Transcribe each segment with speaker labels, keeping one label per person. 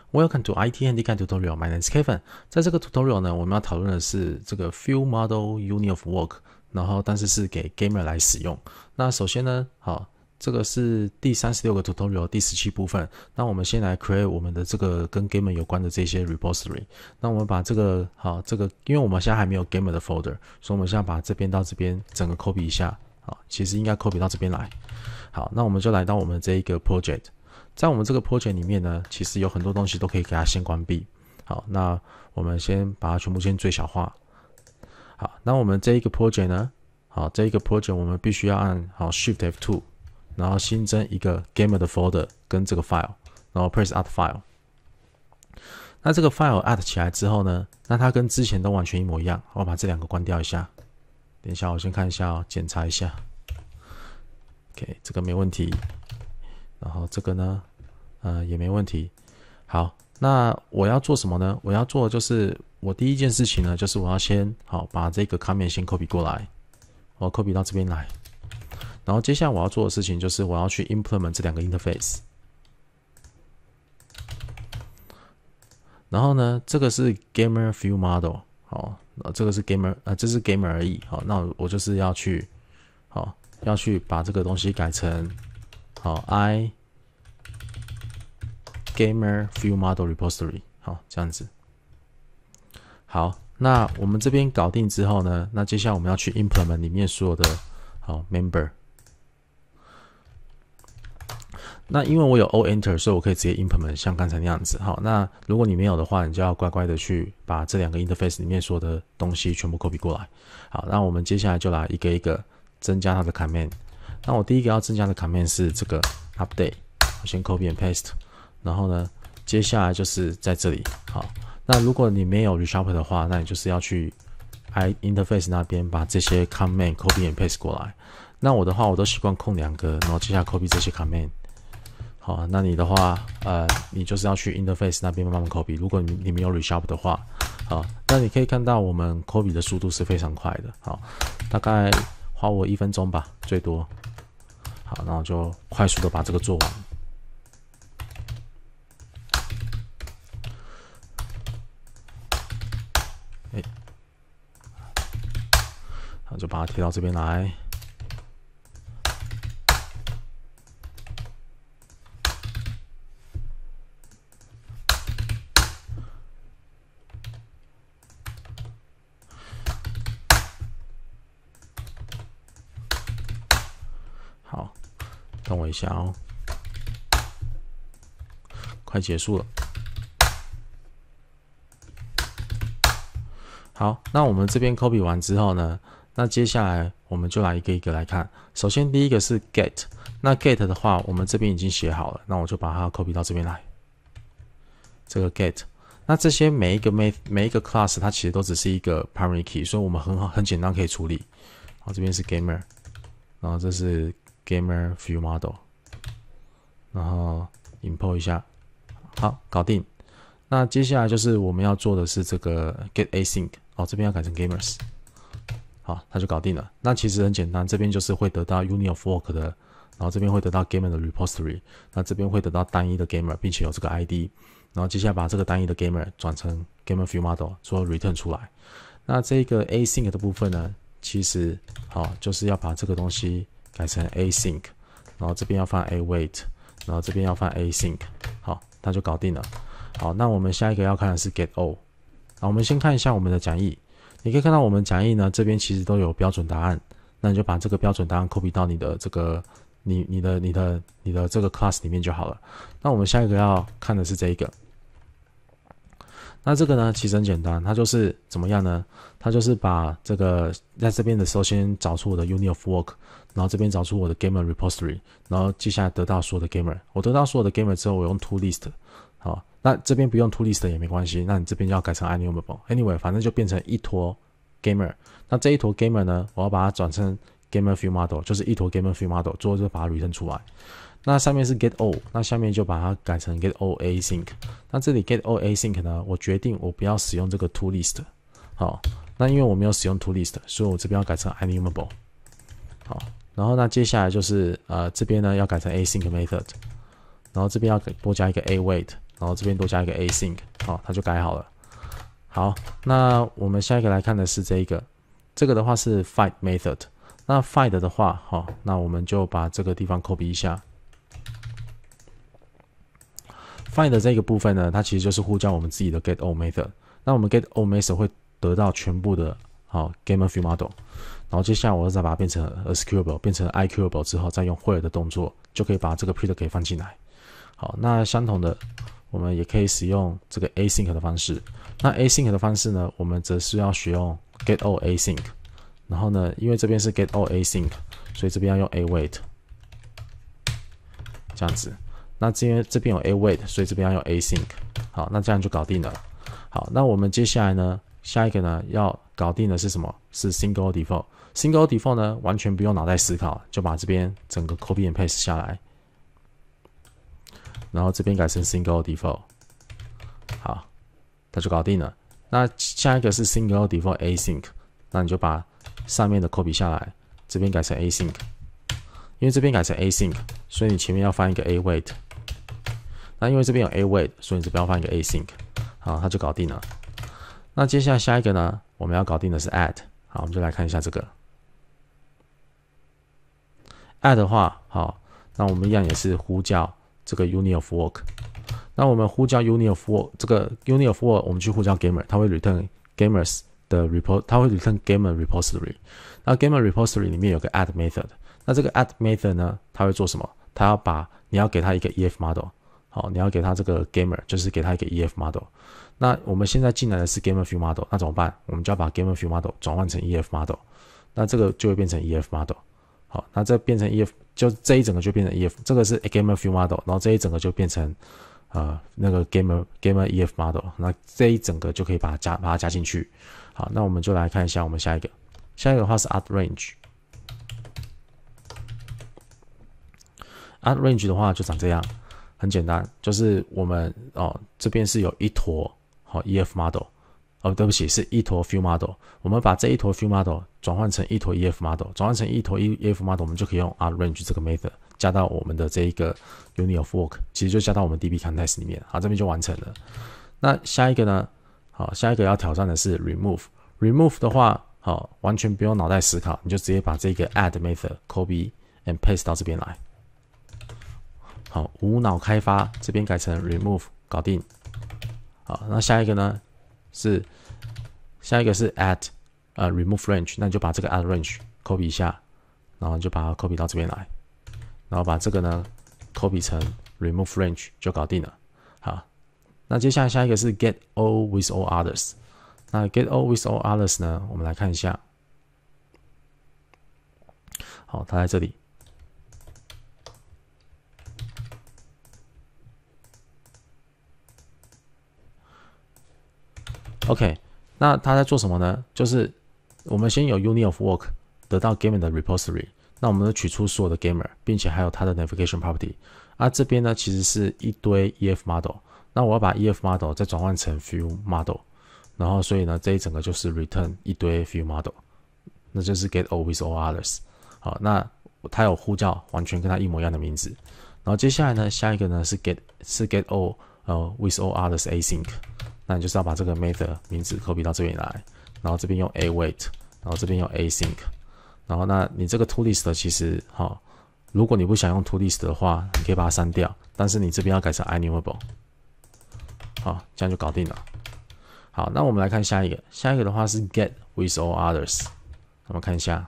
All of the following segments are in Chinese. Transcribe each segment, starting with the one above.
Speaker 1: Welcome to IT Handycam Tutorial. My name is Kevin. 在这个 tutorial 呢，我们要讨论的是这个 Field Model Unit of Work， 然后但是是给 Gamer 来使用。那首先呢，好，这个是第36个 tutorial 第17部分。那我们先来 create 我们的这个跟 Gamer 有关的这些 repository。那我们把这个因为我们现在还没有 Gamer 的 folder， 所以我们现在把这边到这边整个 copy 一下。好，其实应该 copy 到这边来。好，那我们就来到我们这一个 project。在我们这个 project 里面呢，其实有很多东西都可以给它先关闭。好，那我们先把它全部先最小化。好，那我们这一个 project 呢，好，这一个 project 我们必须要按好 Shift F2， 然后新增一个 Gamer 的 folder 跟这个 file， 然后 press Add File。那这个 file add 起来之后呢，那它跟之前都完全一模一样。我把这两个关掉一下。等一下，我先看一下哦，检查一下。OK， 这个没问题。然后这个呢，也没问题。好，那我要做什么呢？我要做的就是我第一件事情呢，就是我要先把这个 comment 先 copy 过来，我要 copy 到这边来。然后接下来我要做的事情就是我要去 implement 这两个 interface。然后呢，这个是 Gamer View Model， 好，这个是 Gamer， 这是 Gamer 而已。好，那我就是要去把这个东西改成I Gamer View Model Repository， 好，这样子。好，那我们这边搞定之后呢，那接下来我们要去 implement 里面所有的member。那因为我有 O Enter， 所以我可以直接 implement 像刚才那样子。好，那如果你没有的话，你就要乖乖的去把这两个 interface 里面所有的东西全部 copy 过来。好，那我们接下来就来一个一个增加它的 command。那我第一个要增加的 command 是这个 update， 我先 copy and paste， 然后呢，接下来就是在这里。好，那如果你没有 resharper 的话，那你就是要去 interface 那边把这些 command copy and paste 过来。那我的话，我都习惯空两个，然后接下来 copy 这些 command。好，那你的话，你就是要去 interface 那边慢慢 copy。如果你没有 resharp 的话，好，那你可以看到我们 copy 的速度是非常快的。好，大概花我1分钟吧，最多。好，那我就快速的把这个做完。好，就把它贴到这边来。好，等我一下哦，快结束了。好，那我们这边 copy 完之后呢，那接下来我们就来一个一个来看。首先第一个是 get， 那 get 的话，我们这边已经写好了，那我就把它 copy 到这边来。这个 get， 那这些每一个 class 它其实都只是一个 primary key， 所以我们很简单可以处理。好，这边是 gamer， 然后这是 Gamer View Model， 然后 import 一下，好，搞定。那接下来就是我们要做的是这个 get async， 这边要改成 gamers， 好，它就搞定了。那其实很简单，这边就是会得到 Unit of Work 的，然后这边会得到 Gamer 的 repository， 那这边会得到单一的 Gamer， 并且有这个 ID， 然后接下来把这个单一的 Gamer 转成 Gamer View Model， 说 return 出来。那这个 async 的部分呢，其实就是要把这个东西改成 async， 然后这边要放 await， 然后这边要放 async， 好，它就搞定了。好，那我们下一个要看的是 get all。好，我们先看一下我们的讲义。你可以看到我们讲义呢，这边其实都有标准答案。那你就把这个标准答案 copy 到你的这个你的这个 class 里面就好了。那我们下一个要看的是这一个。那这个呢，其实很简单，它就是怎么样呢？它就是把这个在这边的时候先找出我的 unit of work， 然后这边找出我的 gamer repository， 然后接下来得到所有的 gamer。我得到所有的 gamer 之后，我用 to list， 好，那这边不用 to list 也没关系，那你这边就要改成 enumerable。Anyway， 反正就变成一坨 gamer。那这一坨 gamer 呢，我要把它转成 gamer view model， 就是一坨 gamer view model， 最后就把它 return 出来。那上面是 get all， 那下面就把它改成 get all async。那这里 get all async 呢，我决定我不要使用这个 to list。好，那因为我没有使用 to list， 所以我这边要改成 enumerable。好，然后那接下来就是这边呢要改成 async method， 然后这边要多加一个 await， 然后这边多加一个 async， 好，它就改好了。好，那我们下一个来看的是这个的话是 find method。那 find 的话，好，那我们就把这个地方 copy 一下。find 这个部分呢，它其实就是呼叫我们自己的 get all method。那我们 get all method 会得到全部的gamer view model， 然后接下来我再把它变成 executable， 变成 iQable 之后，再用 where 的动作就可以把这个 print 给放进来。好，那相同的，我们也可以使用这个 async 的方式。那 async 的方式呢，我们则是要使用 get all async。然后呢，因为这边是 get all async， 所以这边要用 await， 这样子。那这边有 await， 所以这边要用 async。好，那这样就搞定了。好，那我们接下来呢，下一个呢要搞定的是什么？是 single default。single default 呢，完全不用脑袋思考，就把这边整个 copy and paste 下来，然后这边改成 single default。好，它就搞定了。那下一个是 single default async， 那你就把上面的 copy 下来，这边改成 async。因为这边改成 async， 所以你前面要放一个 await。那因为这边有 await， 所以你这边要放一个 async。好，它就搞定了。那接下来下一个呢，我们要搞定的是 add。好，我们就来看一下这个 add 的话，好，那我们一样也是呼叫这个 unit of work。那我们呼叫 unit of work， 这个 unit of work 我们去呼叫 gamer， 它会 return gamers 的 report， 它会 return gamer repository。那 gamer repository 里面有个 add method。那这个 add method 呢，它会做什么？它要把你要给它一个 EF model。好，你要给它这个 gamer， 就是给它一个 EF model。那我们现在进来的是 gamer view model， 那怎么办？我们就要把 gamer view model 转换成 EF model， 那这个就会变成 EF model。好，那这变成 EF， 就这一整个就变成 EF， 这个是 gamer view model， 然后这一整个就变成那个 gamer EF model， 那这一整个就可以把它加进去。好，那我们就来看一下我们下一个的话是 add range。add range 的话就长这样。很简单，就是我们这边是有一坨EF model， 对不起，是一坨 view model。我们把这一坨 view model 转换成一坨 EF model， 转换成一坨 EF model， 我们就可以用 add range 这个 method 加到我们的这一个 unit of work， 其实就加到我们 DB context 里面。好，这边就完成了。那下一个呢？好，下一个要挑战的是 remove。remove 的话，好，完全不用脑袋思考，你就直接把这个 add method copy and paste 到这边来。好，无脑开发，这边改成 remove， 搞定。好，那下一个呢是add remove range， 那你就把这个 add range copy 一下，然后就把它 copy 到这边来，然后把这个呢 copy 成 remove range 就搞定了。好，那接下来下一个是 get all with all others。那 get all with all others 呢，我们来看一下。好，它在这里。OK， 那它在做什么呢？就是我们先有 unit of work 得到 gamer 的 repository， 那我们取出所有的 gamer， 并且还有它的 navigation property。这边呢其实是一堆 EF model， 那我要把 EF model 再转换成 view model， 然后所以呢这一整个就是 return 一堆 view model， 那就是 get all with all others。好，那它有呼叫完全跟它一模一样的名字。然后接下来呢，下一个呢是 get all with all others async。那你就是要把这个 method 名字 copy 到这边来，然后这边用 await， 然后这边用 async， 然后那你这个 toList 其实如果你不想用 toList 的话，你可以把它删掉，但是你这边要改成 enumerable。好，这样就搞定了。好，那我们来看下一个，下一个的话是 get with all others。我们看一下，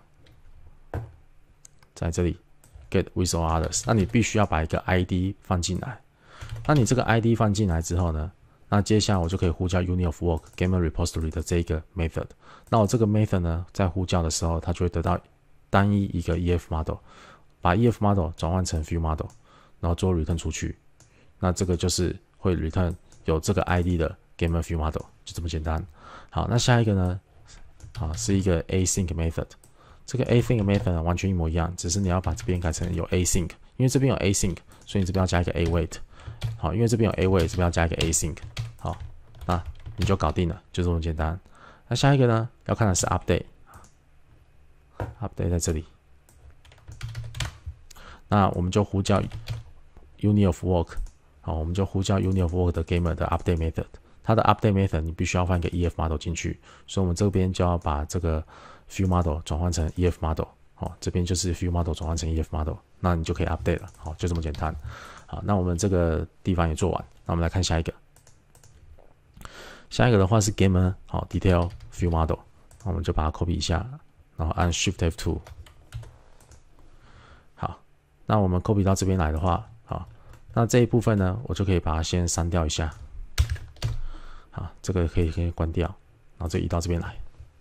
Speaker 1: 在这里 get with all others， 那你必须要把一个 ID 放进来。那你这个 ID 放进来之后呢？那接下来我就可以呼叫 unit of work gamer repository 的这一个 method。那我这个 method 呢，在呼叫的时候，它就会得到单一一个 EF model， 把 EF model 转换成 view model， 然后做 return 出去。那这个就是会 return 有这个 ID 的 gamer view model， 就这么简单。好，那下一个呢，是一个 async method。这个 async method 呢完全一模一样，只是你要把这边改成有 async， 因为这边有 async， 所以你这边要加一个 await。好，因为这边有 await， 这边要加一个 async。好，那你就搞定了，就这么简单。那下一个呢，要看的是 update。update 在这里。那我们就呼叫 unit of work 好，我们就呼叫 UniOfWork 的 Gamer 的 update method， 它的 update method 你必须要放一个 EF model 进去，所以我们这边就要把这个 View model 转换成 EF model， 好，这边就是 View model 转换成 EF model， 那你就可以 update 了，好，就这么简单。好，那我们这个地方也做完，那我们来看下一个。下一个的话是 Gamer 好 Detail View Model， 那我们就把它 copy 一下，然后按 Shift F2。好，那我们 copy 到这边来的话，好，那这一部分呢，我就可以把它先删掉一下。好，这个可以关掉，然后就移到这边来。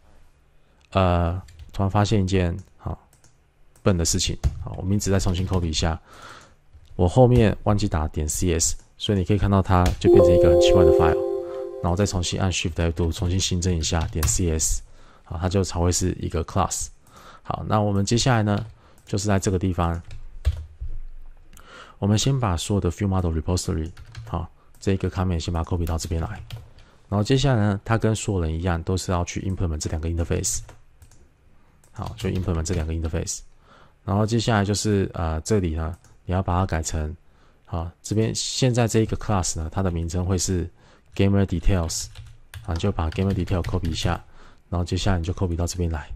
Speaker 1: 突然发现一件好笨的事情，好，我名字再重新 copy 一下，我后面忘记打.cs， 所以你可以看到它就变成一个很奇怪的 file。然后再重新按 Shift F2 重新新增一下.cs， 好，它就才会是一个 class。好，那我们接下来呢，就是在这个地方，我们先把所有的 View Model Repository， 好，这个 comment 先把它 copy 到这边来。然后接下来呢，它跟所有人一样，都是要去 implement 这两个 interface。好，就 implement 这两个 interface。然后接下来就是这里呢，你要把它改成，好，这边现在这一个 class 呢，它的名称会是Gamer Details， 啊，就把 Gamer Detail copy 一下，然后接下来你就 copy 到这边来，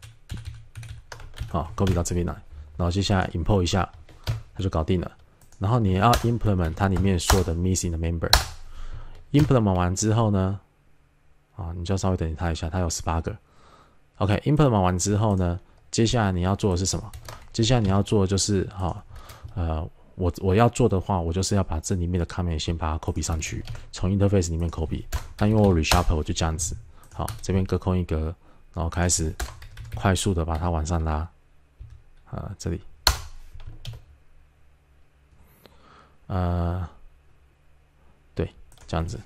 Speaker 1: 好 ，copy 到这边来，然后接下来 import 一下，它就搞定了。然后你要 implement 它里面所有的 missing 的 member。implement 完之后呢，啊，你就稍微等它一下，它有18个。OK，implement 完之后呢，接下来你要做的是什么？接下来你要做的就是我要做的话，我就是要把这里面的 comment 先把它 copy 上去，从 interface 里面 copy。那因为我 resharper 我就这样子，好，这边隔空一格，然后开始快速的把它往上拉，这里，对，这样子。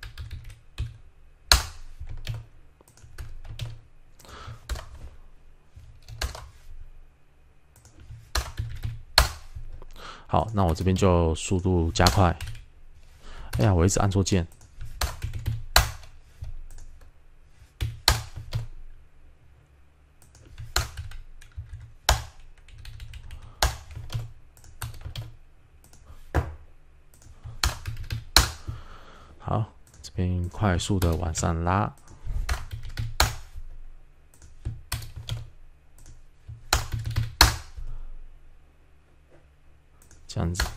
Speaker 1: 好，那我这边就速度加快。哎呀，我一直按错键。好，这边快速的往上拉。这样子，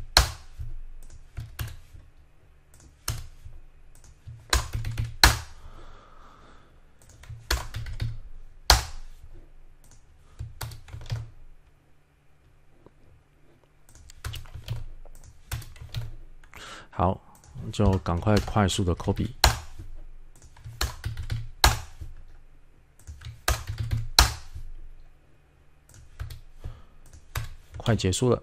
Speaker 1: 好，就赶快快速的 copy。快结束了。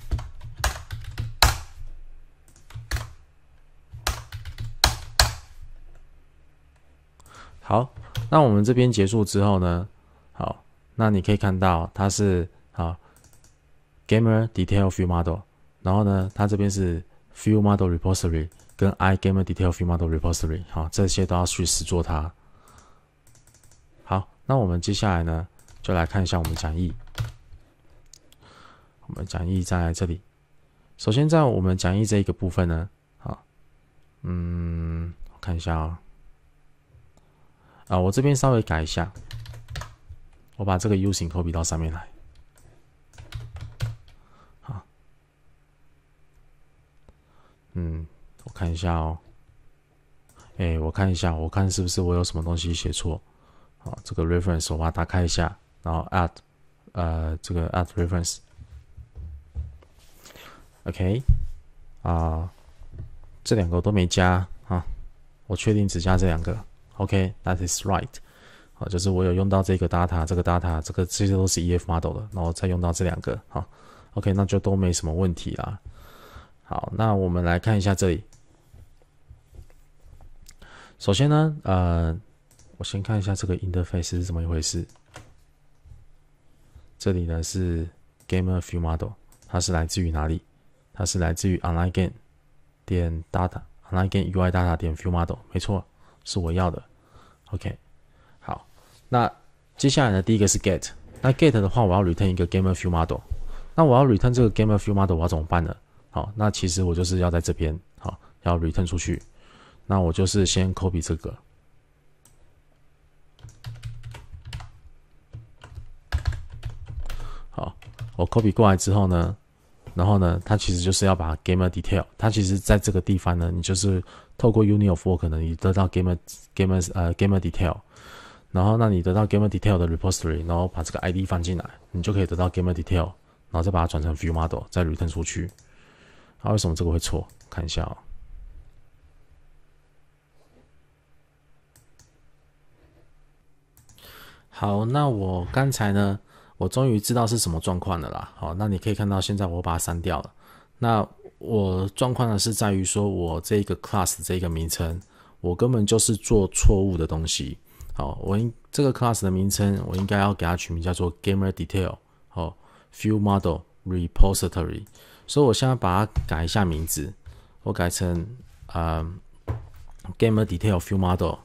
Speaker 1: 好，那我们这边结束之后呢，好，那你可以看到它是Gamer Detail View Model， 然后呢，它这边是 View Model Repository 跟 iGamer Detail View Model Repository， 好，这些都要去实作它。好，那我们接下来呢，就来看一下我们讲义。我们讲义在这里。首先，在我们讲义这一个部分呢，好，我看一下我这边稍微改一下，我把这个 using copy 到上面来。好，我看一下哦。我看一下，我看是不是我有什么东西写错。好，这个 reference 我把它打开一下，然后 add 这个 add reference。OK， 这两个我都没加啊，我确定只加这两个。OK，that is right。好，就是我有用到这个 data， 这些都是 EF model 的，然后再用到这两个。好 ，OK， 那就都没什么问题啦。好，那我们来看一下这里。首先呢，我先看一下这个 interface 是怎么一回事。这里呢是 Gamer View Model， 它是来自于哪里？它是来自于 onlinegame 点 data，onlinegame UI data 点 View Model， 没错，是我要的。OK， 好，那接下来呢，第一个是 get， 那 get 的话，我要 return 一个 Gamer View Model， 那我要 return 这个 Gamer View Model， 我要怎么办呢？ 好，那其实我就是要在这边，好，要 return 出去。那我就是先 copy 这个，好，我 copy 过来之后呢，然后呢，它其实就是要把 gamer detail， 它其实在这个地方呢，你就是透过 Union of Work 呢，你得到 gamer detail， 然后那你得到 gamer detail 的 repository， 然后把这个 ID 放进来，你就可以得到 gamer detail， 然后再把它转成 view model， 再 return 出去。那为什么这个会错？看一下哦。好，那我刚才呢，我终于知道是什么状况了啦。好，那你可以看到现在我把它删掉了。那我状况呢是在于说我这个 class 这个名称，我根本就是做错误的东西。好，这个 class 的名称我应该要给它取名叫做 gamer detail， 好 view model repository。所以我现在把它改一下名字，我改成gamer detail view model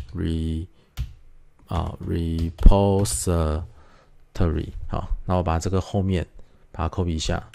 Speaker 1: repository。好，那我把这个后面把它 copy 一下，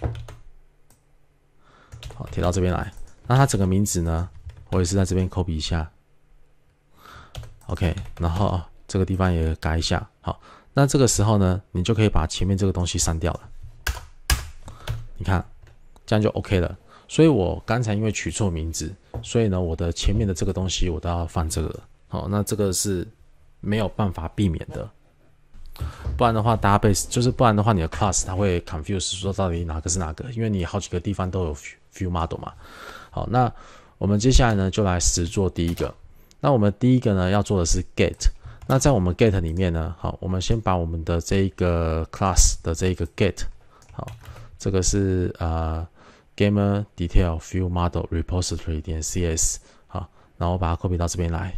Speaker 1: 好，贴到这边来。那它整个名字呢，我也是在这边 copy 一下 ，OK， 然后这个地方也改一下。好，那这个时候呢，你就可以把前面这个东西删掉了。你看，这样就 OK 了。所以我刚才因为取错名字，所以呢，我的前面的这个东西我都要放这个。好，那这个是没有办法避免的。不然的话 ，database 就是不然的话，你的 class 它会 confuse 说到底哪个是哪个，因为你好几个地方都有 view model 嘛。好，那我们接下来呢就来实做第一个。那我们第一个呢要做的是 get。那在我们 get 里面呢，好，我们先把我们的这一个 class 的这一个 get， 好，这个是gamer detail view model repository 点 cs， 好，然后我把它 copy 到这边来。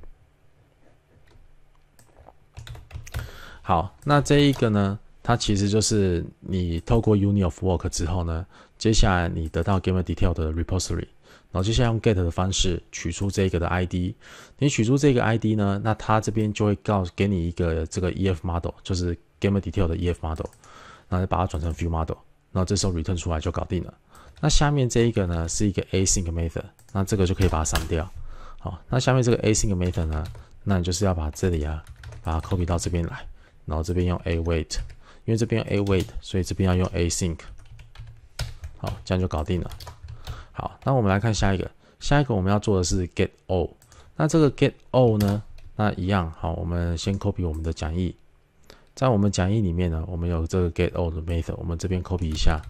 Speaker 1: 好，那这一个呢，它其实就是你透过 Union of Work 之后呢，接下来你得到 gamer detail 的 repository， 然后接下来用 get 的方式取出这个的 ID， 你取出这个 ID 呢，那它这边就会给你一个这个 EF model， 就是 gamer detail 的 EF model， 然后把它转成 view model， 然后这时候 return 出来就搞定了。那下面这一个呢是一个 async method， 那这个就可以把它删掉。好，那下面这个 async method 呢，那你就是要把这里把它 copy 到这边来。然后这边用 await， 因为这边用 await， 所以这边要用 async。好，这样就搞定了。好，那我们来看下一个。下一个我们要做的是 get all。那这个 get all 呢，那一样，好，我们先 copy 我们的讲义。在我们讲义里面呢，我们有这个 get all 的 method， 我们这边 copy 一下。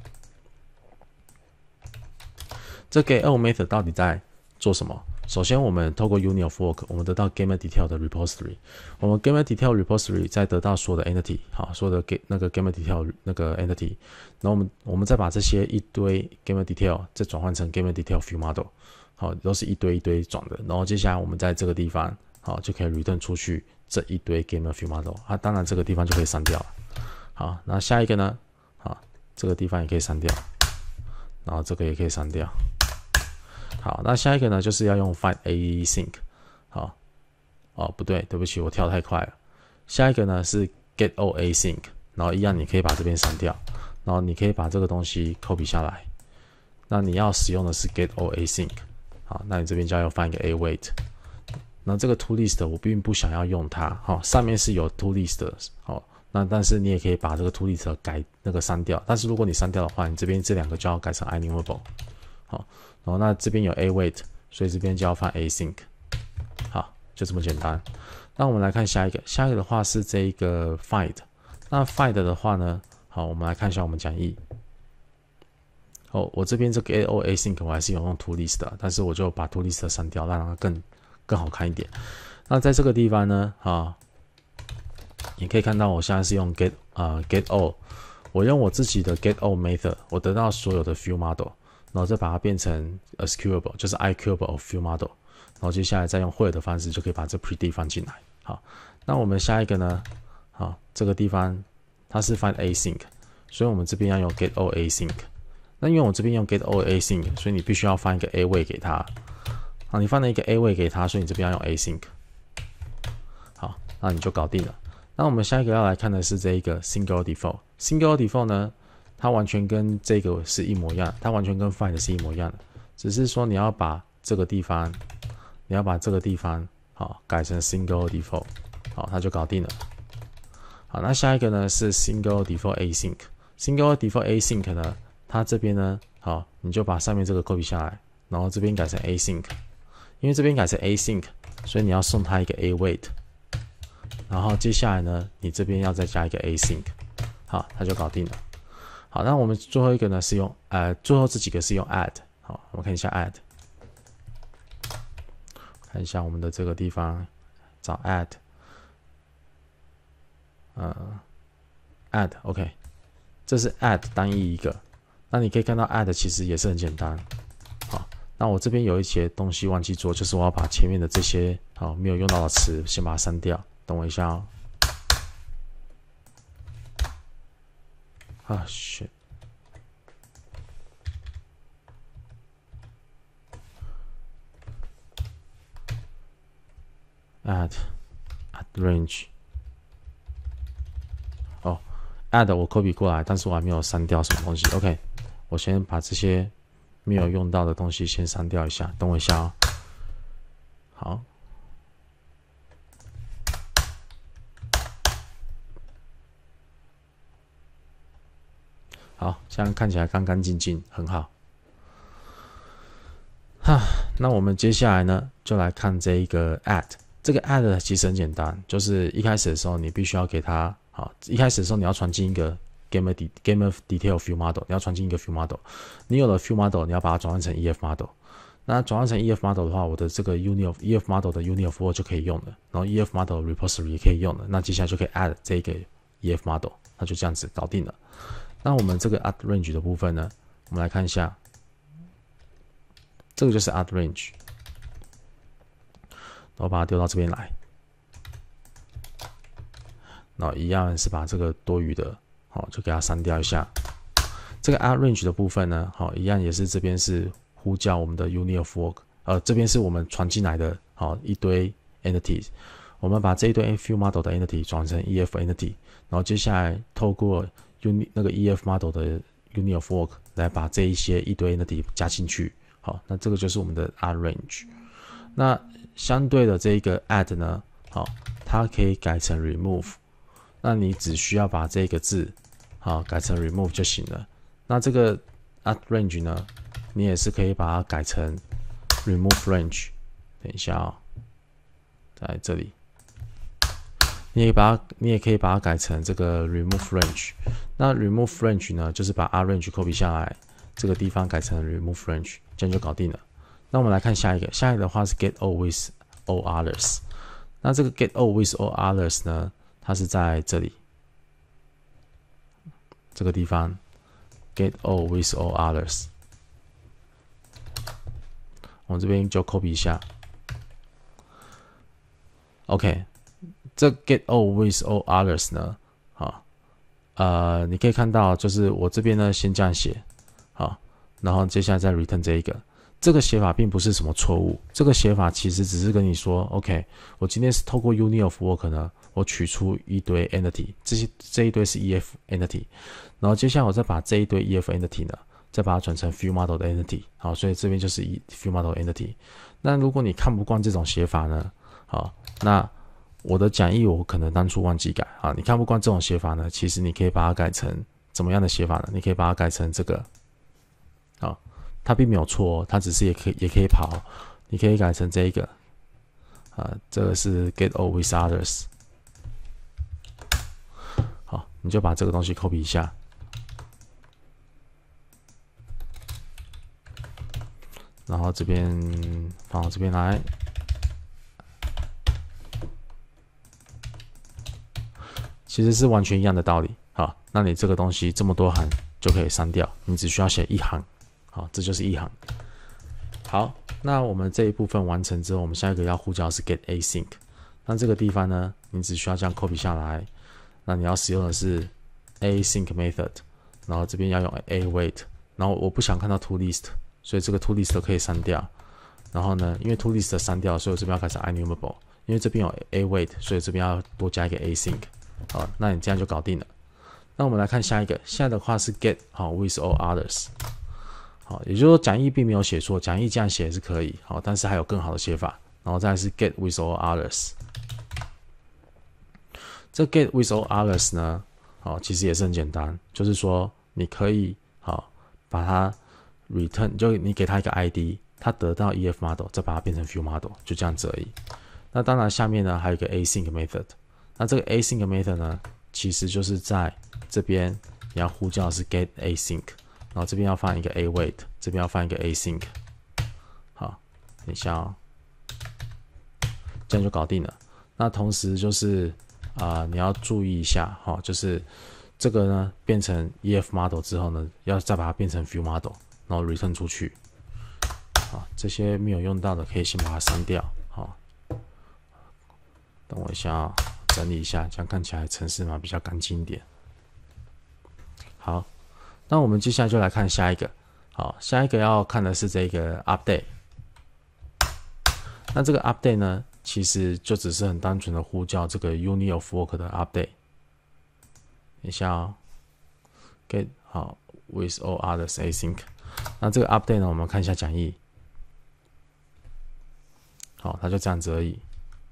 Speaker 1: 这 get all method 到底在做什么？首先，我们透过 Union of Work， 我们得到 gamer detail 的 repository。我们 gamer detail repository 再得到所有的 entity， 好，所有的那个 gamer detail 那个 entity， 然后我们再把这些一堆 gamer detail 再转换成 gamer detail view model， 好，都是一堆一堆转的。然后接下来我们在这个地方，好，就可以 return 出去这一堆 gamer view model。当然这个地方就可以删掉了。好，那下一个呢？好，这个地方也可以删掉，然后这个也可以删掉。好，那下一个呢，就是要用 find async。好，不对，对不起，我跳太快了。下一个呢是 get all async， 然后一样你可以把这边删掉，然后你可以把这个东西 copy 下来。那你要使用的是 get all async。好，那你这边就要放一个 await。那这个 toList 我并不想要用它，好，上面是有 toList 的，好，那但是你也可以把这个 toList 改那个删掉。但是如果你删掉的话，你这边这两个就要改成 enumerable。好。然后那这边有 await， 所以这边就要放 async。好，就这么简单。那我们来看下一个，下一个的话是这一个 find。那 find 的话呢，好，我们来看一下我们讲义。我这边这个 all async 我还是有用 toList 的，但是我就把 toList 删掉，让它更好看一点。那在这个地方呢，你可以看到我现在是用 get all， 我用我自己的 get all method， 我得到所有的 view model。然后再把它变成 SQLable， 就是 iQube of view model， 然后接下来再用会的方式就可以把这 predict 放进来。好，那我们下一个呢？好，这个地方它是 find async， 所以我们这边要用 get all async。那因为我这边用 get all async， 所以你必须要放一个 await 给它。好，你放了一个 await 给它，所以你这边要用 async。好，那你就搞定了。那我们下一个要来看的是这一个 single default。single default 呢？ 它完全跟这个是一模一样，它完全跟 find 是一模一样的，只是说你要把这个地方，好改成 single default， 好，它就搞定了。好，那下一个呢是 single default async。single default async 呢，它这边呢，好，你就把上面这个 copy 下来，然后这边改成 async， 因为这边改成 async， 所以你要送它一个 await， 然后接下来呢，你这边要再加一个 async， 好，它就搞定了。好，那我们最后一个呢是用最后这几个是用 add。好，我们看一下 add， 看一下我们的这个地方，找 add，add OK， 这是 add 单一一个。那你可以看到 add 其实也是很简单。好，那我这边有一些东西忘记做，就是我要把前面的这些好没有用到的词先把它删掉。等我一下哦。啊 shit。add range， 哦 ，add 我 copy 过来，但是我还没有删掉什么东西。OK， 我先把这些没有用到的东西先删掉一下，等我一下哦。好，好，这样看起来干干净净，很好。那我们接下来呢，就来看这一个 add。这个 add 其实很简单，就是一开始的时候你必须要给它，好，一开始的时候你要传进一个 game of detail view model， 你要传进一个 view model， 你有了 view model， 你要把它转换成 EF model。那转换成 EF model 的话，我的这个 EF model 的 unit of word 就可以用了，然后 EF model repository 也可以用了。那接下来就可以 add 这一个 EF model， 那就这样子搞定了。那我们这个 add range 的部分呢，我们来看一下，这个就是 add range。然后把它丢到这边来，然后一样是把这个多余的，好，就给它删掉一下。这个 add range 的部分呢，好，一样也是这边是呼叫我们的 unit of work， 这边是我们传进来的，好，一堆 entities， 我们把这一堆 view model 的 entity 转成 EF entity， 然后接下来透过那个 EF model 的 unit of work 来把这一堆 entity 加进去，好，那这个就是我们的 add range。那相对的这一个 add 呢，好，它可以改成 remove， 那你只需要把这个字，好，改成 remove 就行了。那这个 add range 呢，你也是可以把它改成 remove range。等一下哦，在这里，你也可以把它改成这个 remove range。那 remove range 呢，就是把 add range copy 下来，这个地方改成 remove range， 这样就搞定了。那我们来看下一个，下一个的话是 get all with all others。那这个 get all with all others 呢，它是在这里，这个地方 get all with all others。我们这边就 copy 一下。OK， 这 get all with all others 呢，好，你可以看到，就是我这边呢先这样写，好，然后接下来再 return 这一个。这个写法并不是什么错误，这个写法其实只是跟你说 ，OK， 我今天是透过 unit of work 呢，我取出一堆 entity， 这一堆是 EF entity， 然后接下来我再把这一堆 EF entity 呢，再把它转成 view model 的 entity， 好，所以这边就是 view model entity。那如果你看不惯这种写法呢，好，那我的讲义我可能当初忘记改啊，你看不惯这种写法呢，其实你可以把它改成怎么样的写法呢？你可以把它改成这个，好。它并没有错哦，它只是也可以跑，你可以改成这一个，这个是 get all with others， 好，你就把这个东西 copy 一下，然后这边放到这边来，其实是完全一样的道理，好，那你这个东西这么多行就可以删掉，你只需要写一行。好，这就是一行。好，那我们这一部分完成之后，我们下一个要呼叫的是 get async。那这个地方呢，你只需要这样 copy 下来。那你要使用的是 async method， 然后这边要用 await， 然后我不想看到 toList， 所以这个 toList 可以删掉。然后呢，因为 toList 删掉，所以我这边要改成 enumerable。因为这边有 await， 所以这边要多加一个 async。好，那你这样就搞定了。 那我们来看下一个，下一个的话是 get 好 with all others。好，也就是说讲义并没有写错，讲义这样写也是可以，好，但是还有更好的写法。然后再来是 get with all others。这 get with all others 呢，好，其实也是很简单，就是说你可以好把它 return， 就你给它一个 ID， 它得到 EF model， 再把它变成 view model， 就这样子而已。那当然下面呢还有一个 async method， 那这个 async method 呢，其实就是在这边你要呼叫的是 get async。然后这边要放一个 await， 这边要放一个 async。好，等一下哦，这样就搞定了。那同时就是你要注意一下哈，就是这个呢变成 EF model 之后呢，要再把它变成 view model， 然后 return 出去。好，这些没有用到的可以先把它删掉。好，等我一下哦，整理一下，这样看起来程式码比较干净一点。好。那我们接下来就来看下一个，好，下一个要看的是这个 update。那这个 update 呢，其实就只是很单纯的呼叫这个 unit of work 的 update。等一下哦 ，get 好 with all others async。那这个 update 呢，我们看一下讲义。好，它就这样子而已。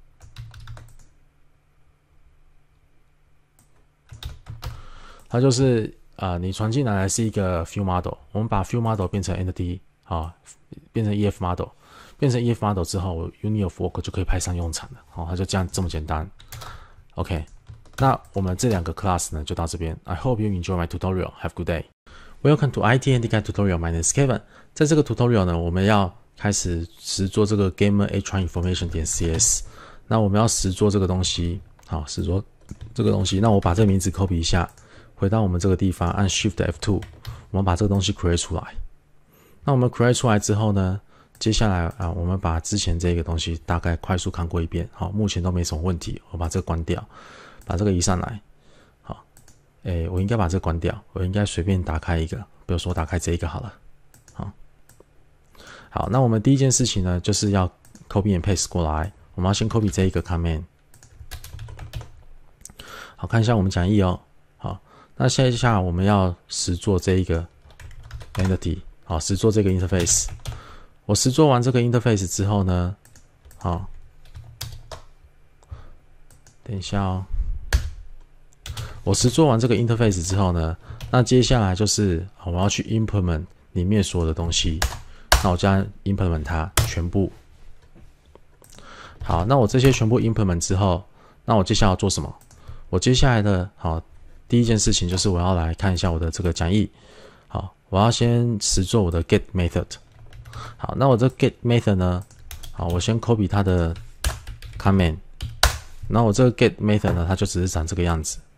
Speaker 1: 它就是你传进来是一个 view model， 我们把 view model 变成 entity， 好，变成 EF model， 变成 EF model 之后 ，unit of work 就可以派上用场了。好，它就这样这么简单。OK， 那我们这两个 class 呢就到这边。I hope you enjoy my tutorial. Have a good day. Welcome to IT Handicap Tutorial. My name is Kevin. 在这个 tutorial 呢，我们要开始实做这个 Gamer HR Information 点 CS。那我们要实做这个东西，好，实做这个东西。那我把这个名字 copy 一下。回到我们这个地方，按 Shift F2， 我们把这个东西 create 出来。那我们 create 出来之后呢，接下来我们把之前这个东西大概快速看过一遍。好，目前都没什么问题，我把这个关掉，把这个移上来。好，我应该把这个关掉，我应该随便打开一个，比如说我打开这一个好了。好，那我们第一件事情呢，就是要 copy and paste 过来。我们要先 copy 这一个 command。好，看一下我们讲义哦。那接下来我们要实做这一个 entity， 好，实做这个 interface。我实做完这个 interface 之后呢，好，等一下哦。我实做完这个 interface 之后呢，那接下来就是我要去 implement 里面所有的东西。那我这样 implement 它全部。好，那我这些全部 implement 之后，那我接下来要做什么？我接下来的好。第一件事情就是我要来看一下我的这个讲义。好，我要先实做我的 get method。好，那我这 get method 呢，好，我先 copy 它的 command。那我这个 get method 呢，它就只是长这个样子。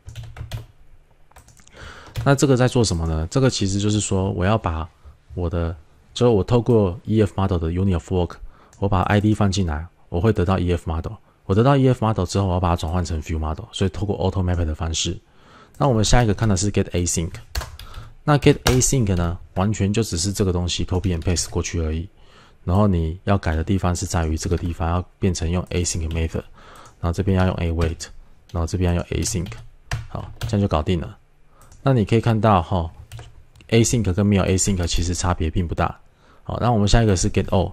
Speaker 1: 那这个在做什么呢？这个其实就是说我要把我的，就是我透过 EF model 的 unit of work， 我把 ID 放进来，我会得到 EF model。我得到 EF model 之后，我要把它转换成 view model， 所以透过 auto map 的方式。那我们下一个看的是 get async。那 get async 呢，完全就只是这个东西 copy and paste 过去而已。然后你要改的地方是在于这个地方要变成用 async method， 然后这边要用 await， 然后这边要用 async。好，这样就搞定了。那你可以看到async 跟没有 async 其实差别并不大。好，那我们下一个是 get all。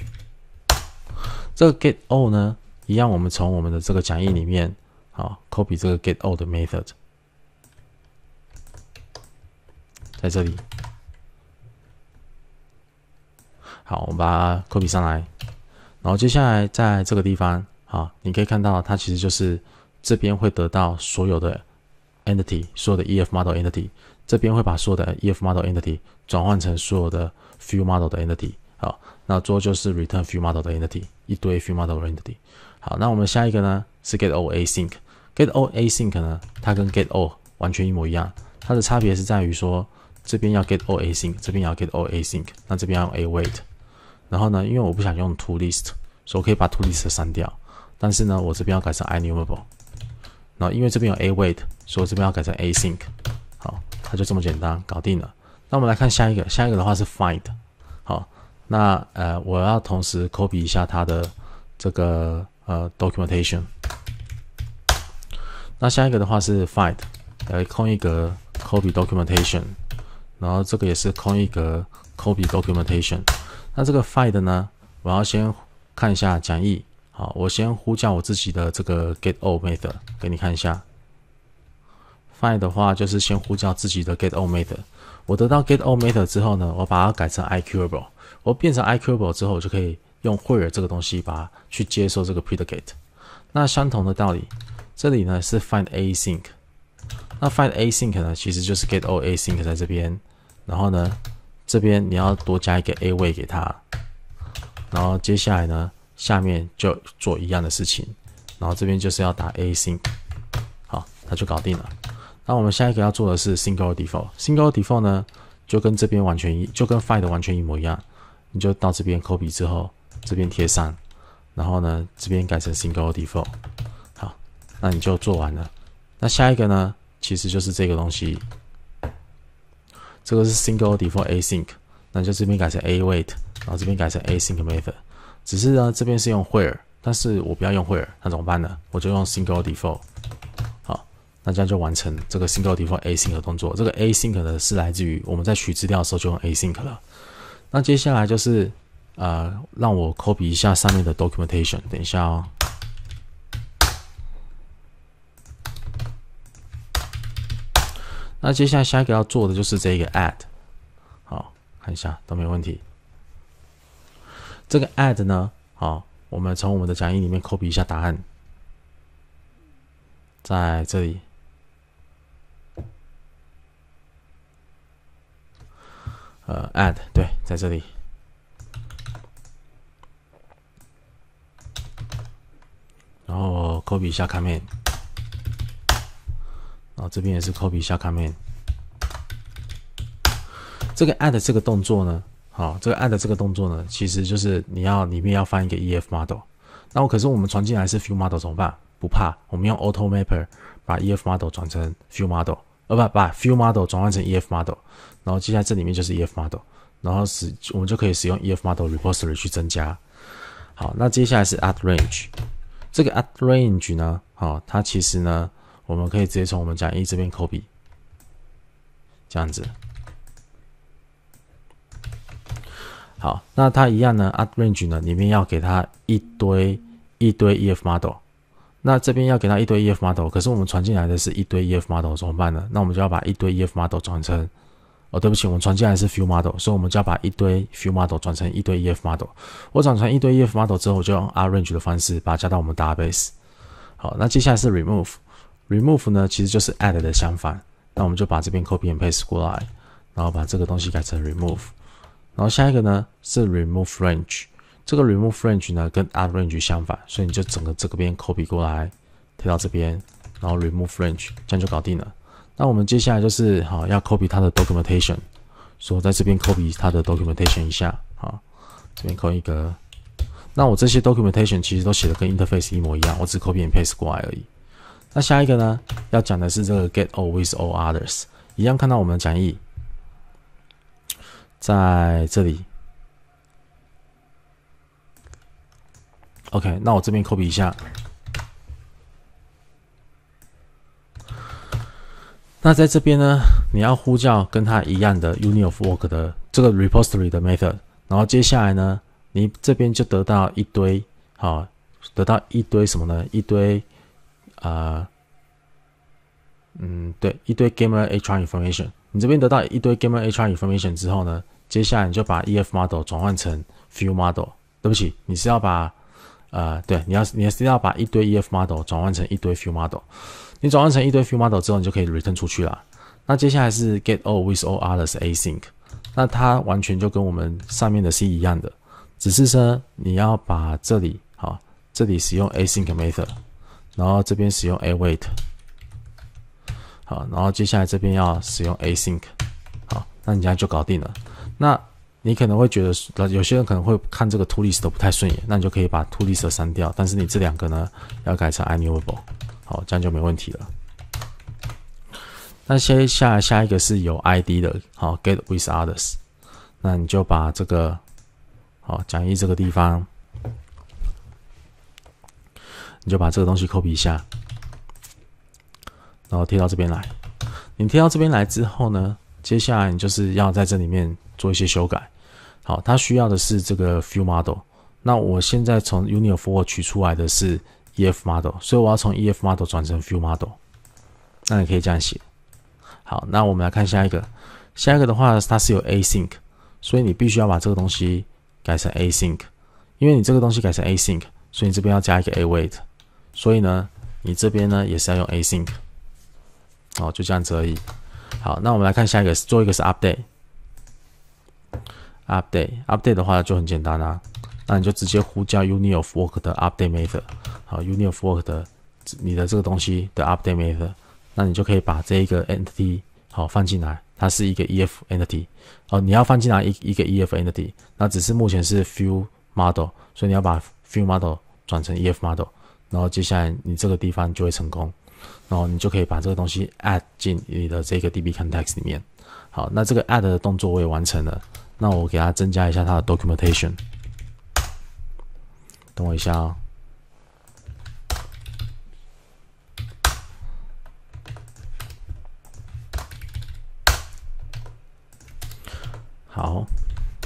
Speaker 1: 这个 get all 呢，一样我们从我们的这个讲义里面，好 copy 这个 get all 的 method。在这里，好，我们把它 copy 上来，然后接下来在这个地方，好，你可以看到它其实就是这边会得到所有的 entity， 所有的 EF model entity， 这边会把所有的 EF model entity 转换成所有的 view model 的 entity， 好，那最后就是 return view model 的 entity， 一堆 view model 的 entity。好，那我们下一个呢是 get all async。get all async 呢，它跟 get all 完全一模一样，它的差别是在于说。这边要 get all async， 这边也要 get all async， 那这边要用 await。然后呢，因为我不想用 to list， 所以我可以把 to list 删掉。但是呢，我这边要改成 enumerable。然后因为这边有 await， 所以我这边要改成 async。好，它就这么简单，搞定了。那我们来看下一个，下一个的话是 find。好，那我要同时 copy 一下它的这个documentation。那下一个的话是 find，空一格 copy documentation， 然后这个也是空一格 copy documentation。那这个 find 呢，我要先看一下讲义。好，我先呼叫我自己的这个 get all method 给你看一下。find 的话就是先呼叫自己的 get all method。我得到 get all method 之后呢，我把它改成 iQable。我变成 iQable 之后，我就可以用 where 这个东西把它去接受这个 predicate。那相同的道理，这里呢是 find async。那 find async 呢，其实就是 get all async 在这边，然后呢，这边你要多加一个 await 给它，然后接下来呢，下面就做一样的事情，然后这边就是要打 async， 好，它就搞定了。那我们下一个要做的是 single default。single default 呢，就跟这边就跟 find 完全一模一样，你就到这边 copy 之后，这边贴上，然后呢，这边改成 single default。好，那你就做完了。那下一个呢，其实就是这个东西，这个是 single default async， 那就这边改成 await， 然后这边改成 async method。只是呢，这边是用 where， 但是我不要用 where， 那怎么办呢？我就用 single default。好，那这样就完成这个 single default async 的动作。这个 async 呢是来自于我们在取资料的时候就用 async 了。那接下来就是让我 copy 一下上面的 documentation， 等一下哦。那接下来下一个要做的就是这个 add， 好，看一下都没问题。这个 add 呢，好，我们从我们的讲义里面 copy 一下答案，在这里。add 对，在这里。然后 copy 一下 comment， 然后这边也是 copy 一下 comment。这个 add 这个动作呢，好，这个 add 这个动作呢，其实就是你要里面要翻一个 EF model。那可是我们传进来是 view model 怎么办？不怕，我们用 auto mapper 把 EF model 转成 view model， 把 view model 转换成 EF model， 然后接下来这里面就是 EF model， 然后我们就可以使用 EF model repository 去增加。好，那接下来是 add range。这个 add range 呢，好，它其实呢，我们可以直接从我们讲义这边 copy， 这样子。好，那它一样呢 ，add range 呢，里面要给它一堆 EF model。那这边要给它一堆 EF model， 可是我们传进来的是一堆 EF model， 怎么办呢？那我们就要把一堆 EF model 转成，对不起，我们传进来是 view model， 所以我们就要把一堆 view model 转成一堆 EF model。我转成一堆 EF model 之后，我就用 add range 的方式把它加到我们 database。好，那接下来是 remove。remove 呢，其实就是 add 的相反。那我们就把这边 copy and paste 过来，然后把这个东西改成 remove。然后下一个呢是 remove range， 这个 remove range 呢跟 add range 相反，所以你就整个这个边 copy 过来，贴到这边，然后 remove range， 这样就搞定了。那我们接下来就是好要 copy 它的 documentation， 所以我在这边 copy 它的 documentation 一下，好，这边扣一个。那我这些 documentation 其实都写的跟 interface 一模一样，我只 copy and paste 过来而已。那下一个呢要讲的是这个 get all with all others， 一样看到我们的讲义。在这里 ，OK， 那我这边 copy 一下。那在这边呢，你要呼叫跟它一样的 unit of work 的这个 repository 的 method， 然后接下来呢，你这边就得到一堆，好，得到一堆什么呢？一堆对，一堆 gamer HR information。你这边得到一堆 gamer HR information 之后呢，接下来你就把 EF model 转换成 view model。对不起，你是要把对，你是要把一堆 EF model 转换成一堆 view model。你转换成一堆 view model 之后，你就可以 return 出去了。那接下来是 get all with all others async。那它完全就跟我们上面的是一样的，只是说你要把这里好，这里使用 async method， 然后这边使用 await。好，然后接下来这边要使用 async， 好，那你这样就搞定了。那你可能会觉得，有些人可能会看这个 toList 都不太顺眼，那你就可以把 toList 删掉，但是你这两个呢要改成 iNewable， 好，这样就没问题了。那接下来下一个是有 ID 的，好 ，get with others， 那你就把这个好讲义这个地方，你就把这个东西 copy 一下。然后贴到这边来， 你贴到这边来之后呢，接下来你就是要在这里面做一些修改。好，它需要的是这个 View Model。那我现在从 Unit of Work 取出来的是 EF Model， 所以我要从 EF Model 转成 View Model。那你可以这样写。好，那我们来看下一个。下一个的话，它是有 Async， 所以你必须要把这个东西改成 Async。因为你这个东西改成 Async， 所以你这边要加一个 Await。所以呢，你这边呢也是要用 Async。哦，就这样子而已。好，那我们来看下一个，做一个是 Update。Update 的话就很简单啦，那你就直接呼叫 Unit of Work 的 Update Method。好 ，Unit of Work 的你的这个东西的 Update Method， 那你就可以把这一个 Entity 好放进来，它是一个 EF Entity。哦，你要放进来一个 EF Entity， 那只是目前是 View Model， 所以你要把 View Model 转成 EF Model， 然后接下来你这个地方就会成功，然后你就可以把这个东西 add 进你的这个 DB Context 里面。好，那这个 add 的动作我也完成了。那我给它增加一下它的 documentation， 等我一下哦。好，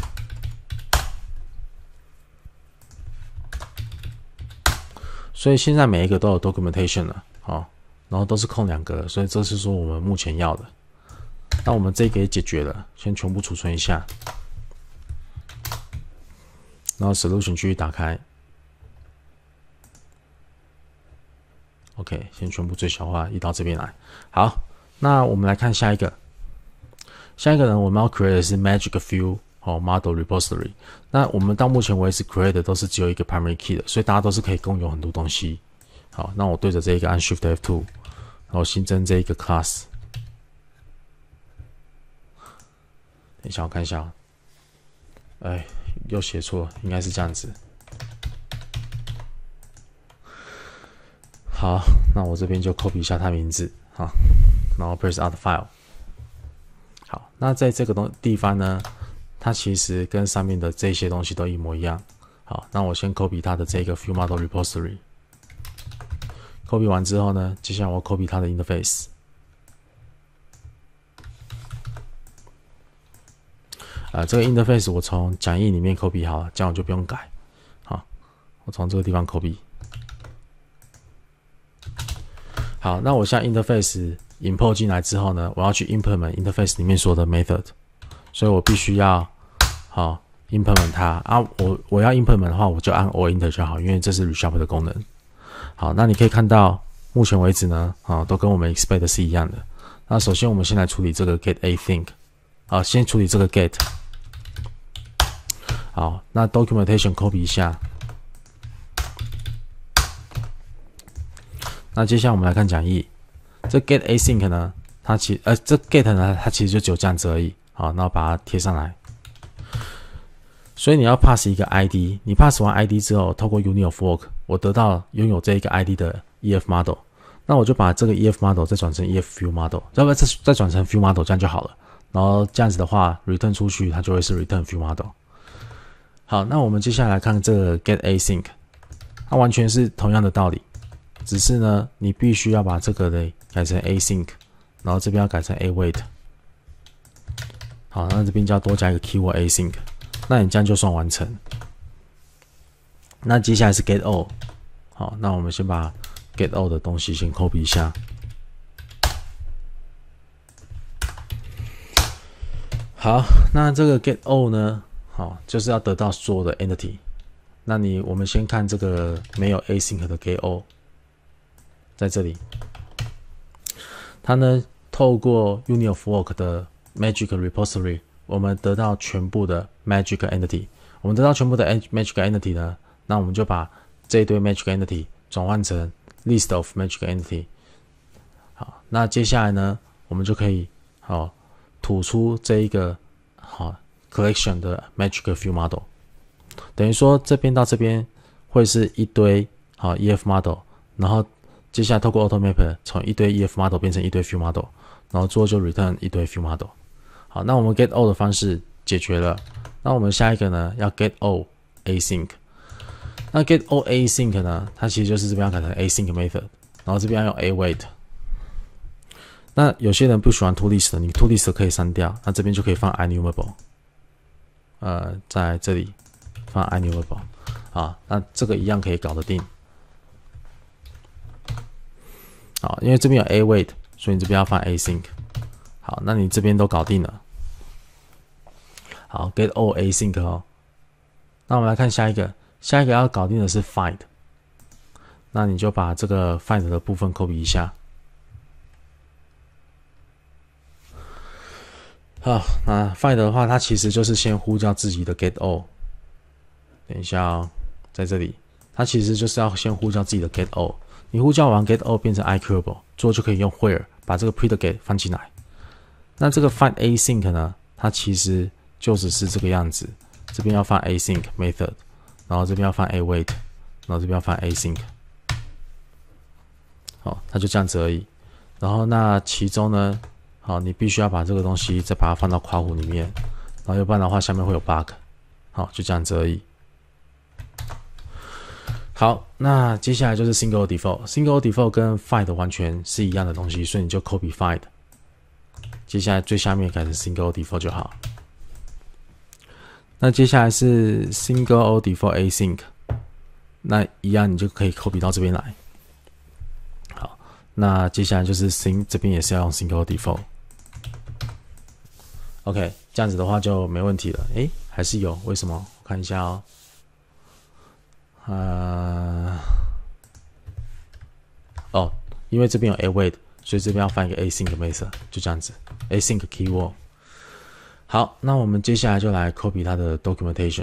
Speaker 1: 所以现在每一个都有 documentation 了，好，然后都是空2个，所以这是说我们目前要的。那我们这个也解决了，先全部储存一下。然后 Solution 继续打开 ，OK， 先全部最小化移到这边来。好，那我们来看下一个。下一个呢，我们要 create 的是 Magic View Model Repository。那我们到目前为止 create 的都是只有一个 primary key 的，所以大家都是可以共有很多东西。好，那我对着这一个按 Shift F2， 然后新增这一个 class。等一下，我看一下。哎，又写错，应该是这样子。好，那我这边就 copy 一下它名字，好，然后 press Alt File。好，那在这个地方呢，它其实跟上面的这些东西都一模一样。好，那我先 copy 它的这个 View Model Repository。copy 完之后呢，接下来我 copy 它的 interface。这个 interface 我从讲义里面 copy 好了，这样我就不用改。好，我从这个地方 copy。好，那我现在 interface import 进来之后呢，我要去 implement interface 里面所有的 method， 所以我必须要好 implement 它啊。我要 implement 的话，我就按 all enter 就好，因为这是 resharp 的功能。好，那你可以看到目前为止呢，都跟我们 expect 是一样的。那首先我们先来处理这个 get async， 先处理这个 get。好，那 documentation copy 一下。那接下来我们来看讲义。这 get async 呢，这 get 呢，它其实就只有这样子而已。好，那我把它贴上来。所以你要 pass 一个 ID， 你 pass 完 ID 之后，透过 Unit of Work， 我得到拥有这一个 ID 的 EF Model， 那我就把这个 EF Model 再转成 EF View Model， 要不然再转成 View Model， 这样就好了。然后这样子的话 ，return 出去，它就会是 return View Model。好，那我们接下来看这个 get async， 它完全是同样的道理，只是呢，你必须要把这个的改成 async， 然后这边要改成 await。好，那这边就要多加一个 keyword async， 那你这样就算完成。那接下来是 get all， 好，那我们先把 get all 的东西先 copy 一下。好，那这个 get all 呢？好，就是要得到所有的 entity。那我们先看这个没有 async 的 get all， 在这里，它呢透过 Unit of Work 的 Magic Repository， 我们得到全部的 Magic Entity。我们得到全部的 Magic Entity 呢，那我们就把这一堆 Magic Entity 转换成 List of Magic Entity。好，那接下来呢，我们就可以吐出这一个collection 的 Magic View Model， 等于说这边到这边会是一堆EF Model， 然后接下来透过 Automapper 从一堆 EF Model 变成一堆 View Model， 然后最后就 return 一堆 View Model。好，那我们 get all 的方式解决了，那我们下一个呢要 get all async。那 get all async 呢，它其实就是这边要改成 async method， 然后这边要用 await。 那有些人不喜欢 toList 的，你 toList 可以删掉，那这边就可以放 enumerable， 在这里放 enumerable， 啊，那这个一样可以搞得定。好，因为这边有 await， 所以你这边要放 async。好，那你这边都搞定了。好 ，get all async 哦。那我们来看下一个，下一个要搞定的是 find。那你就把这个 find 的部分 copy 一下。好，那 find 的话，它其实就是先呼叫自己的 get all。等一下哦，在这里，它其实就是要先呼叫自己的 get all。你呼叫完 get all 变成 iCurable， 之后就可以用 where 把这个 predicate 放进来。那这个 find async 呢，它其实就只是这个样子。这边要放 async method， 然后这边要放 await， 然后这边要放 async。好，它就这样子而已。然后那其中呢，好，你必须要把这个东西再把它放到括弧里面，然后要不然的话下面会有 bug。好，就这样子而已。好，那接下来就是 single default。single default 跟 find 完全是一样的东西，所以你就 copy find。接下来最下面改成 single default 就好。那接下来是 single default async， 那一样你就可以 copy 到这边来。好，那接下来就是 这边也是要用 single default。OK， 这样子的话就没问题了。诶，还是有，为什么？我看一下哦。因为这边有 await， 所以这边要放一个 async method， 就这样子 ，async keyword。好，那我们接下来就来 copy 它的 documentation，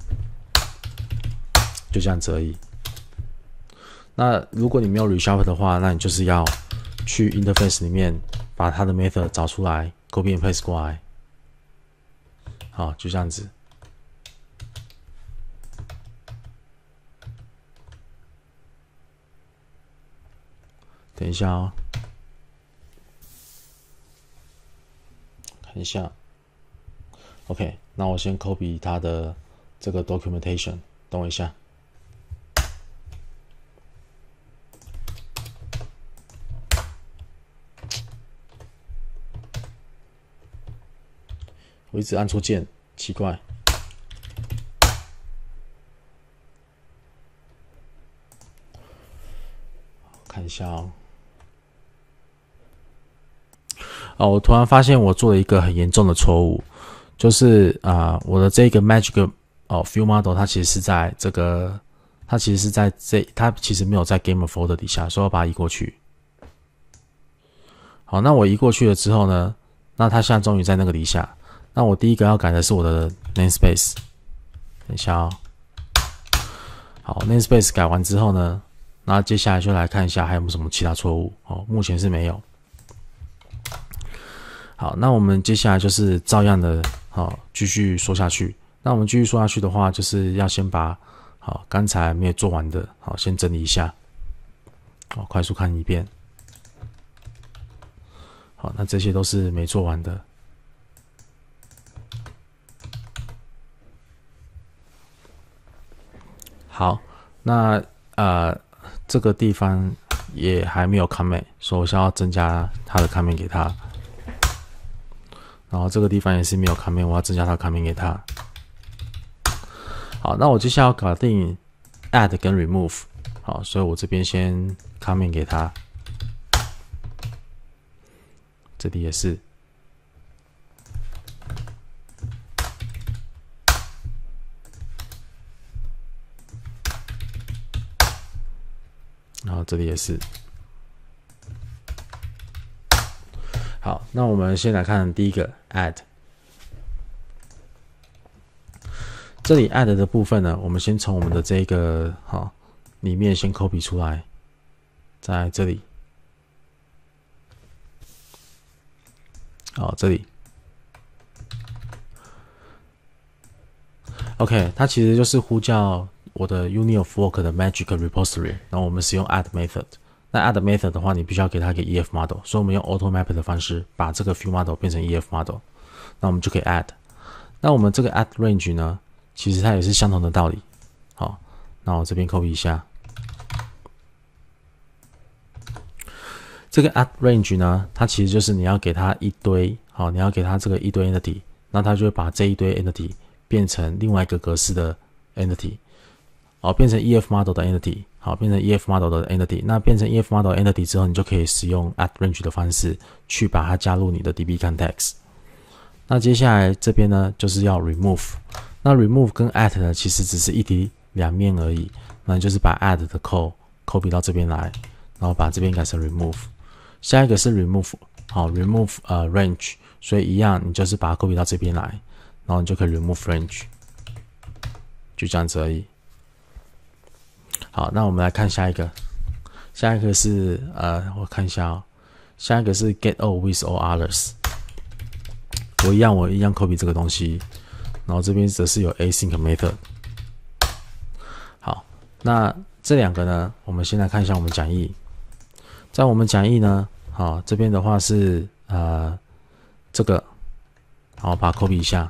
Speaker 1: 就这样子而已。那如果你没有 resharp 的话，那你就是要去 interface 里面把它的 method 找出来 ，copy and paste 过来。好，就这样子。等一下哦，看一下。OK， 那我先 copy 它的这个 documentation， 等我一下。我一直按错键，奇怪。看一下哦。我突然发现我做了一个很严重的错误，就是我的这个 magic view model 它其实是在这个，它其实没有在 game folder 底下，所以我把它移过去。好，那我移过去了之后呢，那它现在终于在那个底下。那我第一个要改的是我的 namespace。等一下哦。好 ，namespace 改完之后呢，那接下来就来看一下还有没有什么其他错误。目前是没有。好，那我们接下来就是照样的，继续说下去。那我们继续说下去的话，就是要先把刚才没有做完的，先整理一下。好，快速看一遍。好，那这些都是没做完的。好，那这个地方也还没有 comment， 所以我想要增加它的 comment 给他。然后这个地方也是没有 comment， 我要增加它 comment 给他。好，那我接下来要搞定 add 跟 remove。好，所以我这边先 comment 给他。这里也是。然后这里也是。好，那我们先来看第一个 add。这里 add 的部分呢，我们先从我们的这个里面先 copy 出来，在这里。好，这里。OK， 它其实就是呼叫我的 unit of work 的 magic repository， 然后我们使用 add method。那 add method 的话，你必须要给它一个 EF model， 所以我们用 automap 的方式把这个 view model 变成 EF model， 那我们就可以 add。那我们这个 add range 呢，其实它也是相同的道理。好，那我这边 copy 一下。 这个 add range 呢，它其实就是你要给它一堆，好，你要给它这个一堆 entity， 那它就会把这一堆 entity 变成另外一个格式的 entity， 好，变成 EF model 的 entity， 好，变成 EF model 的 entity， 那变成 EF model entity 之后，你就可以使用 add range 的方式去把它加入你的 DB context。那接下来这边呢，就是要 remove， 那 remove 跟 add 呢，其实只是一体两面而已，那你就是把 add 的 copy 到这边来，然后把这边改成 remove。下一个是 remove， 好 remove range， 所以一样，你就是把它 copy 到这边来，然后你就可以 remove range， 就这样子而已。好，那我们来看下一个，下一个是我看一下哦，下一个是 get all with all others， 我一样 copy 这个东西，然后这边则是有 async method。好，那这两个呢，我们先来看一下我们讲义，在我们讲义呢。好，这边的话是这个，好，把它 copy 一下，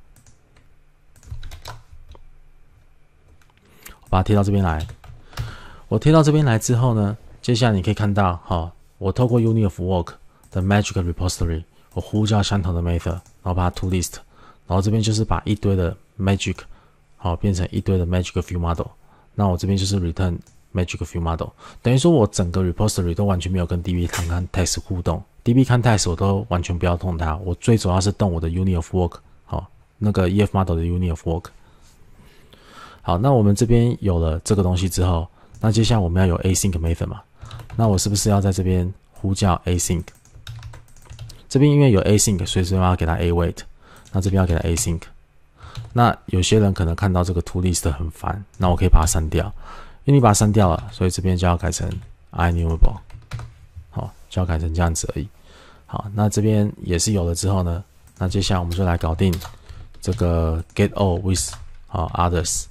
Speaker 1: 我把它贴到这边来。我贴到这边来之后呢，接下来你可以看到，好，我透过 unit of work 的 magic repository， 我呼叫相同的 method， 然后把它 to list， 然后这边就是把一堆的 magic， 好，变成一堆的 magic view model。那我这边就是 return magic view model， 等于说我整个 repository 都完全没有跟 DB context 互动 ，DB context 我都完全不要动它，我最主要是动我的 unit of work， 好，那个 EF model 的 unit of work。好，那我们这边有了这个东西之后，那接下来我们要有 async method 嘛？那我是不是要在这边呼叫 async？ 这边因为有 async， 所以这边要给它 await， 那这边要给它 async。那有些人可能看到这个 to list 很烦，那我可以把它删掉。因为你把它删掉了，所以这边就要改成 IEnumerable， 好，就要改成这样子而已。好，那这边也是有了之后呢，那接下来我们就来搞定这个 get all with 好 others，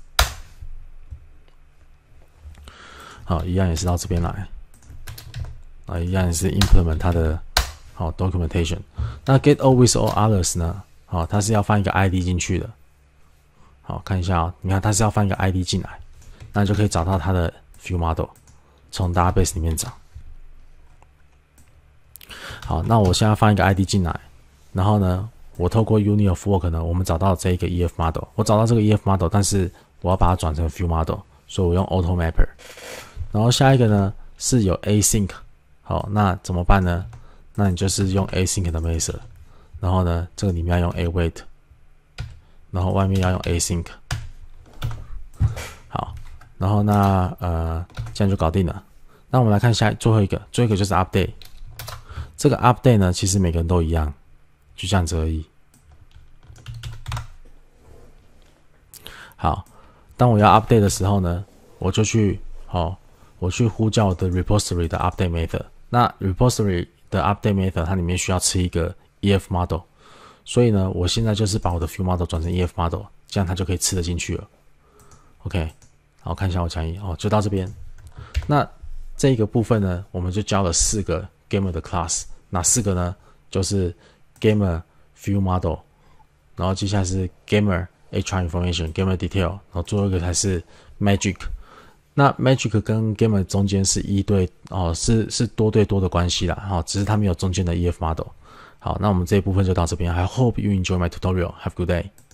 Speaker 1: 好，一样也是到这边来，啊，一样也是 implement 它的好 documentation。那 get all with all others 呢，好，它是要放一个 ID 进去的。好，看一下哦，你看它是要放一个 ID 进来。那你就可以找到它的 view model， 从 database 里面找。好，那我现在放一个 ID 进来，然后呢，我透过 unit of work 呢，我们找到这一个 EF model， 我找到这个 EF model， 但是我要把它转成 view model， 所以我用 auto mapper。然后下一个呢是有 async， 好，那怎么办呢？那你就是用 async 的 method， 然后呢，这个里面要用 await， 然后外面要用 async。好。然后那这样就搞定了。那我们来看最后一个就是 update。这个 update 呢，其实每个人都一样，就这样子而已。好，当我要 update 的时候呢，我就去我去呼叫我的 repository 的 update method。那 repository 的 update method 它里面需要吃一个 EF model， 所以呢，我现在就是把我的 view model 转成 EF model， 这样它就可以吃得进去了。OK。好，看一下我讲义哦，就到这边。那这个部分呢，我们就教了4个 gamer 的 class， 哪4个呢？就是 gamer view model， 然后接下来是 gamer HR information、gamer detail， 然后最后一个才是 magic。那 magic 跟 gamer 中间是一对哦，是多对多的关系啦，好，只是它没有中间的 EF model。好，那我们这一部分就到这边。I hope you enjoy my tutorial. Have a good day.